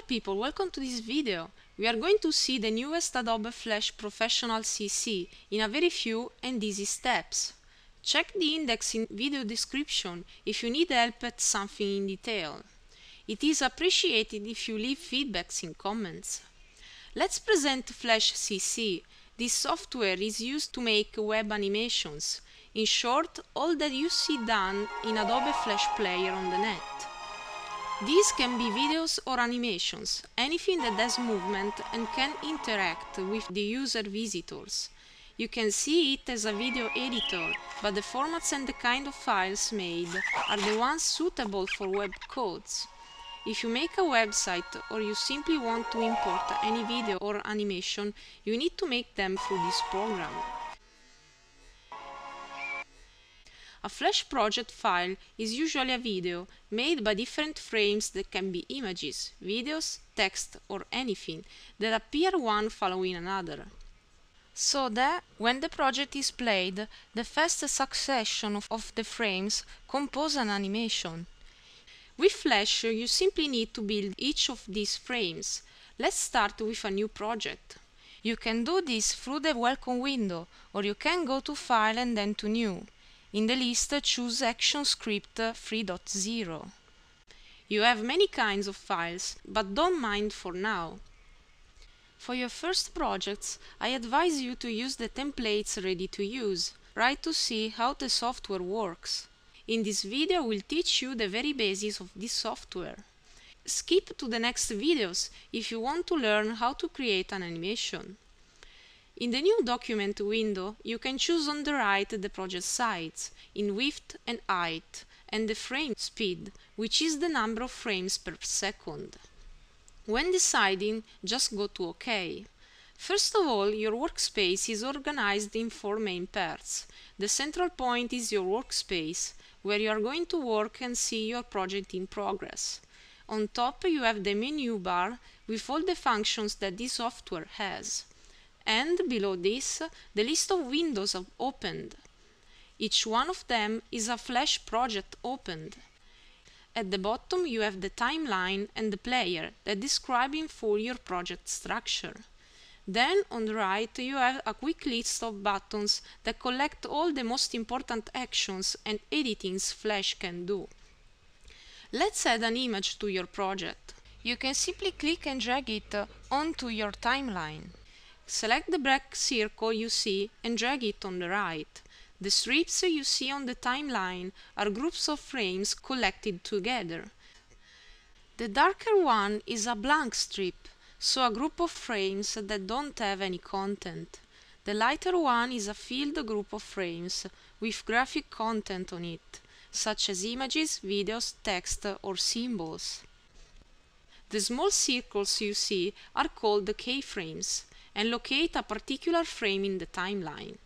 people, welcome to this video. We are going to see the newest Adobe Flash Professional CC in a very few and easy steps. Check the index in video description if you need help at something in detail. It is appreciated if you leave feedbacks in comments. Let's present Flash CC. This software is used to make web animations. In short, all that you see done in Adobe Flash Player on the net. These can be videos or animations, anything that has movement and can interact with the user visitors. You can see it as a video editor, but the formats and the kind of files made are the ones suitable for web codes. If you make a website or you simply want to import any video or animation, you need to make them through this program. A Flash project file is usually a video made by different frames that can be images, videos, text or anything that appear one following another. So that when the project is played, the fast succession of the frames compose an animation. With Flash, you simply need to build each of these frames. Let's start with a new project. You can do this through the Welcome window, or you can go to File and then to New. In the list, choose ActionScript 3.0. You have many kinds of files, but don't mind for now. For your first projects, I advise you to use the templates ready to use, right to see how the software works. In this video, we'll teach you the very basics of this software. Skip to the next videos if you want to learn how to create an animation. In the new document window, you can choose on the right the project size, in width and height, and the frame speed, which is the number of frames per second. When deciding, just go to OK. First of all, your workspace is organized in 4 main parts. The central point is your workspace, where you are going to work and see your project in progress. On top, you have the menu bar with all the functions that this software has. And below this, the list of windows opened. Each one of them is a Flash project opened. At the bottom you have the timeline and the player that describe in full your project structure. Then on the right you have a quick list of buttons that collect all the most important actions and editings Flash can do. Let's add an image to your project. You can simply click and drag it onto your timeline. Select the black circle you see and drag it on the right. The strips you see on the timeline are groups of frames collected together. The darker one is a blank strip, so a group of frames that don't have any content. The lighter one is a filled group of frames with graphic content on it, such as images, videos, text or symbols. The small circles you see are called the keyframes and locate a particular frame in the timeline.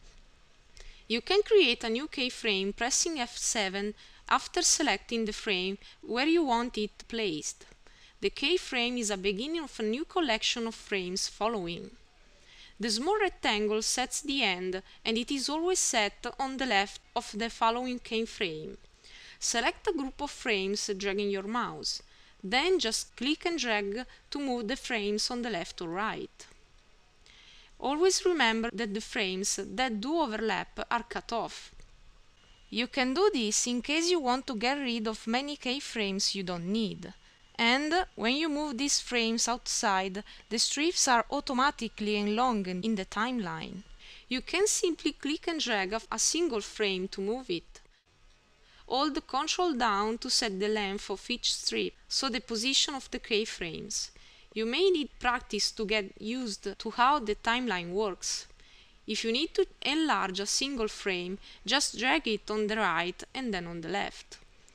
You can create a new keyframe pressing F7 after selecting the frame where you want it placed. The keyframe is a beginning of a new collection of frames following. The small rectangle sets the end and it is always set on the left of the following keyframe. Select a group of frames dragging your mouse. Then just click and drag to move the frames on the left or right. Always remember that the frames that do overlap are cut off. You can do this in case you want to get rid of many keyframes you don't need. And when you move these frames outside, the strips are automatically elongated in the timeline. You can simply click and drag a single frame to move it. Hold Ctrl down to set the length of each strip, so the position of the keyframes. You may need practice to get used to how the timeline works. If you need to enlarge a single frame, just drag it on the right and then on the left.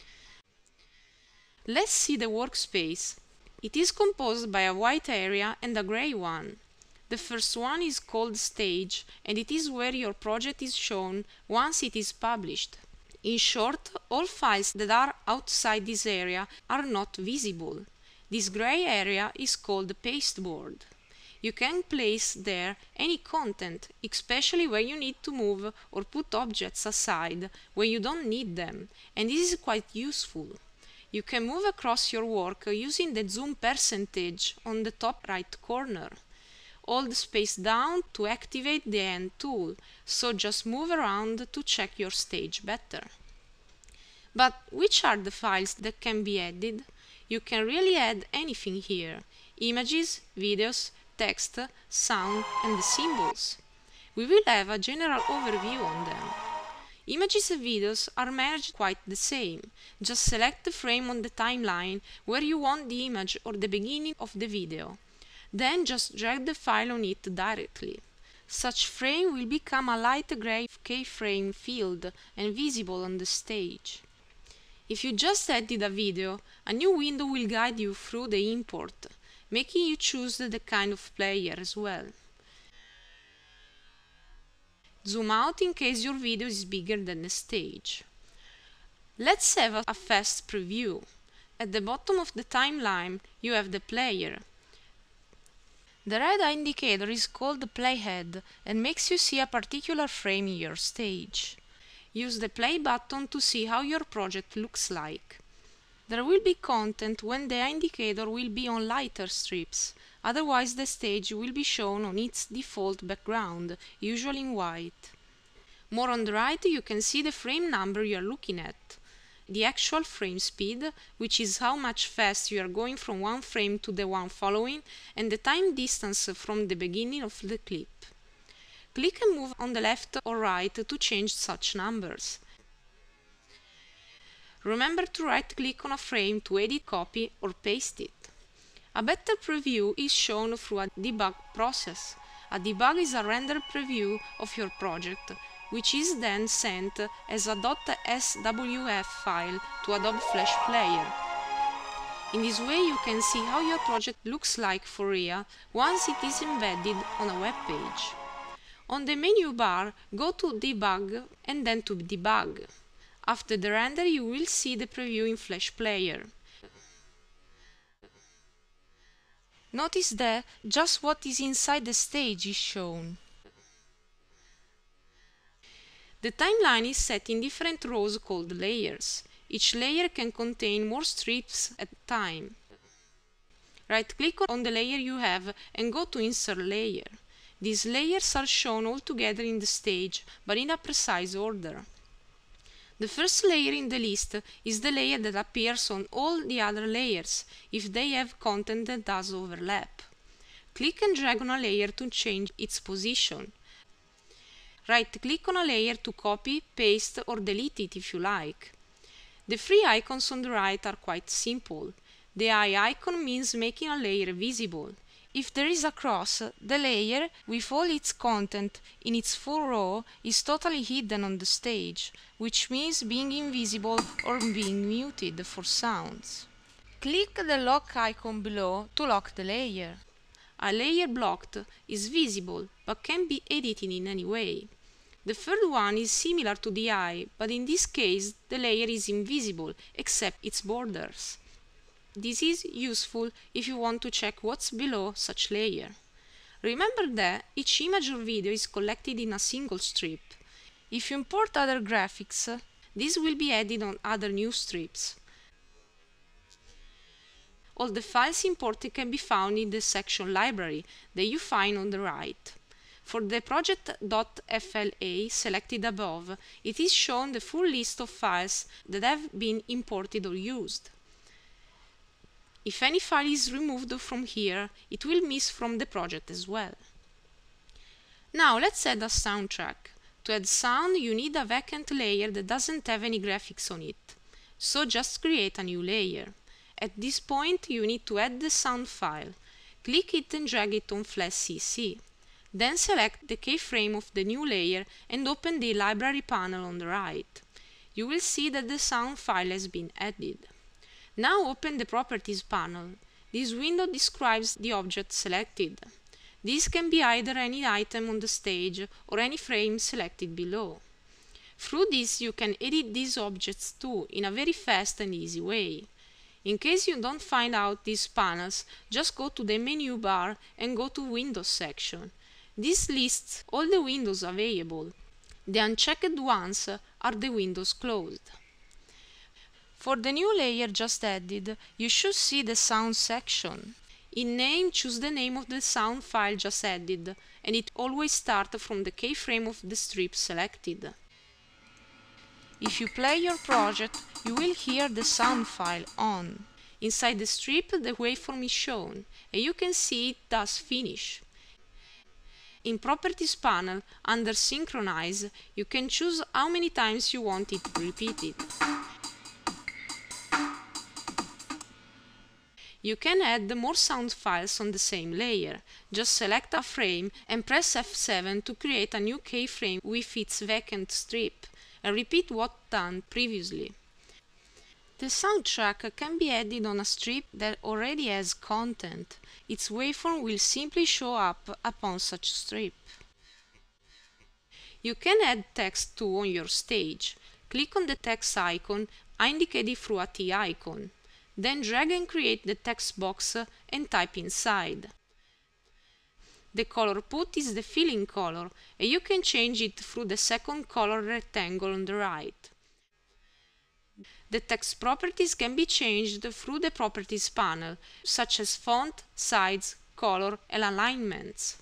Let's see the workspace. It is composed by a white area and a gray one. The first one is called Stage, and it is where your project is shown once it is published. In short, all files that are outside this area are not visible. This gray area is called the pasteboard. You can place there any content, especially where you need to move or put objects aside when you don't need them, and this is quite useful. You can move across your work using the zoom percentage on the top right corner. Hold space down to activate the End tool, so just move around to check your stage better. But which are the files that can be added? You can really add anything here: images, videos, text, sound, and the symbols. We will have a general overview on them. Images and videos are managed quite the same. Just select the frame on the timeline where you want the image or the beginning of the video. Then just drag the file on it directly. Such frame will become a light gray keyframe field and visible on the stage. If you just added a video, a new window will guide you through the import, making you choose the kind of player as well. Zoom out in case your video is bigger than the stage. Let's have a fast preview. At the bottom of the timeline, you have the player. The red indicator is called the playhead and makes you see a particular frame in your stage. Use the play button to see how your project looks like. There will be content when the indicator will be on lighter strips, otherwise the stage will be shown on its default background, usually in white. More on the right you can see the frame number you are looking at, the actual frame speed, which is how much fast you are going from one frame to the one following, and the time distance from the beginning of the clip. Click and move on the left or right to change such numbers. Remember to right-click on a frame to edit, copy, or paste it. A better preview is shown through a debug process. A debug is a render preview of your project, which is then sent as a .swf file to Adobe Flash Player. In this way you can see how your project looks like for real once it is embedded on a web page. On the menu bar, go to Debug and then to Debug. After the render, you will see the preview in Flash Player. Notice that just what is inside the stage is shown. The timeline is set in different rows called layers. Each layer can contain more strips at a time. Right-click on the layer you have and go to Insert Layer. These layers are shown all together in the stage, but in a precise order. The first layer in the list is the layer that appears on all the other layers, if they have content that does overlap. Click and drag on a layer to change its position. Right-click on a layer to copy, paste, or delete it if you like. The three icons on the right are quite simple. The eye icon means making a layer visible. If there is a cross, the layer, with all its content in its full row, is totally hidden on the stage, which means being invisible or being muted for sounds. Click the lock icon below to lock the layer. A layer blocked is visible, but can be edited in any way. The third one is similar to the eye, but in this case the layer is invisible, except its borders. This is useful if you want to check what's below such layer. Remember that each image or video is collected in a single strip. If you import other graphics, this will be added on other new strips. All the files imported can be found in the section Library that you find on the right. For the project.fla selected above, it is shown the full list of files that have been imported or used. If any file is removed from here, it will miss from the project as well. Now let's add a soundtrack. To add sound, you need a vacant layer that doesn't have any graphics on it. So just create a new layer. At this point, you need to add the sound file. Click it and drag it on Flash CC. Then select the keyframe of the new layer and open the library panel on the right. You will see that the sound file has been added. Now open the Properties panel. This window describes the object selected. This can be either any item on the stage or any frame selected below. Through this you can edit these objects too in a very fast and easy way. In case you don't find out these panels, just go to the menu bar and go to Windows section. This lists all the windows available. The unchecked ones are the windows closed. For the new layer just added, you should see the sound section. In name, choose the name of the sound file just added, and it always starts from the keyframe of the strip selected. If you play your project, you will hear the sound file on. Inside the strip, the waveform is shown, and you can see it does finish. In Properties panel, under Synchronize, you can choose how many times you want it repeated. You can add more sound files on the same layer. Just select a frame and press F7 to create a new keyframe with its vacant strip, and repeat what done previously. The soundtrack can be added on a strip that already has content. Its waveform will simply show up upon such strip. You can add text too on your stage. Click on the text icon, indicated through a T icon. Then drag and create the text box and type inside. The color put is the filling color, and you can change it through the second color rectangle on the right. The text properties can be changed through the Properties panel, such as font, size, color, and alignments.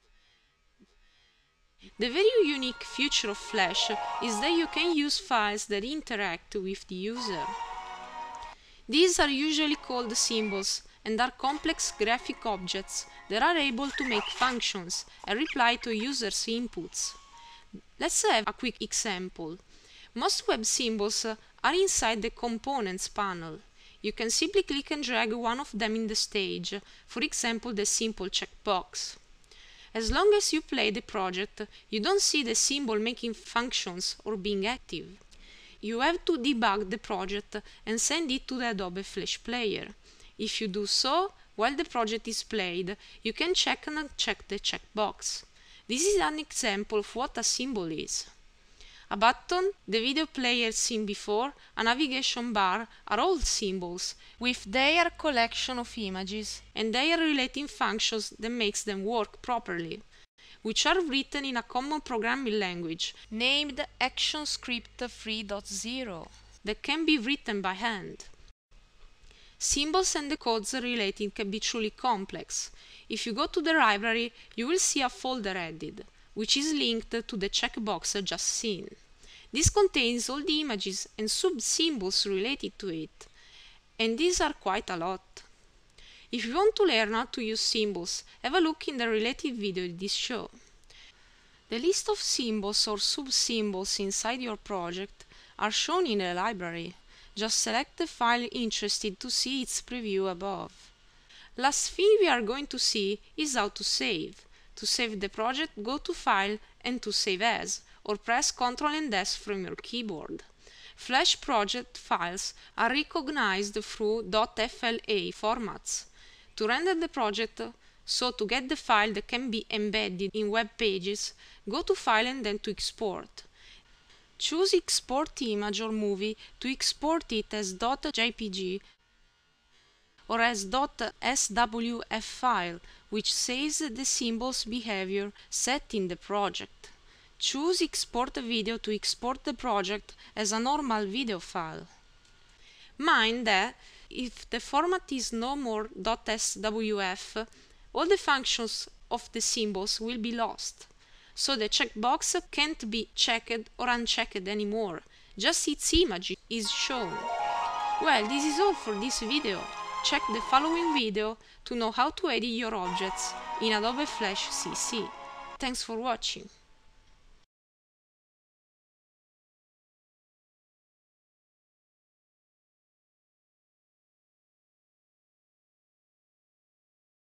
The very unique feature of Flash is that you can use files that interact with the user. These are usually called symbols and are complex graphic objects that are able to make functions and reply to users' inputs. Let's have a quick example. Most web symbols are inside the Components panel. You can simply click and drag one of them in the stage, for example the simple checkbox. As long as you play the project, you don't see the symbol making functions or being active. You have to debug the project and send it to the Adobe Flash Player. If you do so, while the project is played, you can check and uncheck the checkbox. This is an example of what a symbol is. A button, the video player seen before, a navigation bar are all symbols, with their collection of images and their relating functions that makes them work properly, which are written in a common programming language named ActionScript 3.0 that can be written by hand. Symbols and the codes relating can be truly complex. If you go to the library, you will see a folder added, which is linked to the checkbox just seen. This contains all the images and sub-symbols related to it, and these are quite a lot. If you want to learn how to use symbols, have a look in the related video in this show. The list of symbols or sub-symbols inside your project are shown in the library. Just select the file interested to see its preview above. Last thing we are going to see is how to save. To save the project, go to File and to Save As, or press Ctrl and S from your keyboard. Flash project files are recognized through .fla formats. To render the project, so to get the file that can be embedded in web pages, go to File and then to Export. Choose Export Image or Movie to export it as .jpg or as .swf file, which saves the symbol's behavior set in the project. Choose Export Video to export the project as a normal video file. Mind that if the format is no more .swf, all the functions of the symbols will be lost. So the checkbox can't be checked or unchecked anymore, just its image is shown. Well, this is all for this video. Check the following video to know how to edit your objects in Adobe Flash CC. Thanks for watching.